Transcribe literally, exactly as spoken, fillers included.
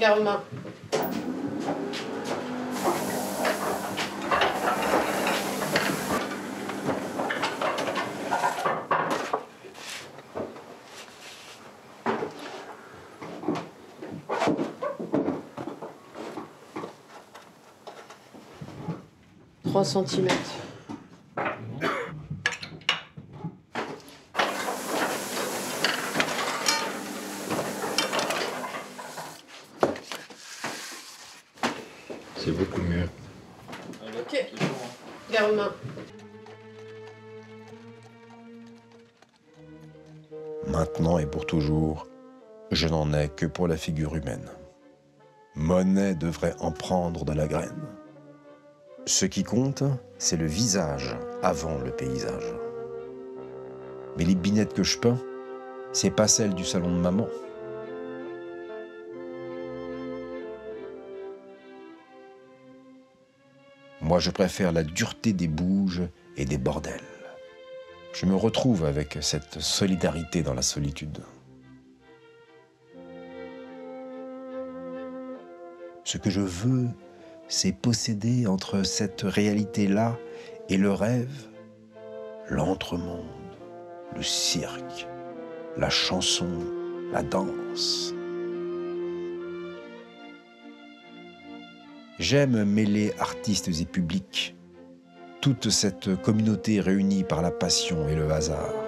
Garde main. trois centimètres. C'est beaucoup mieux. Ok. Garde main. Maintenant et pour toujours, je n'en ai que pour la figure humaine. Monet devrait en prendre de la graine. Ce qui compte, c'est le visage avant le paysage. Mais les binettes que je peins, c'est pas celles du salon de maman. Moi, je préfère la dureté des bouges et des bordels. Je me retrouve avec cette solidarité dans la solitude. Ce que je veux, c'est posséder entre cette réalité-là et le rêve, l'entremonde, le cirque, la chanson, la danse. J'aime mêler artistes et publics, toute cette communauté réunie par la passion et le hasard.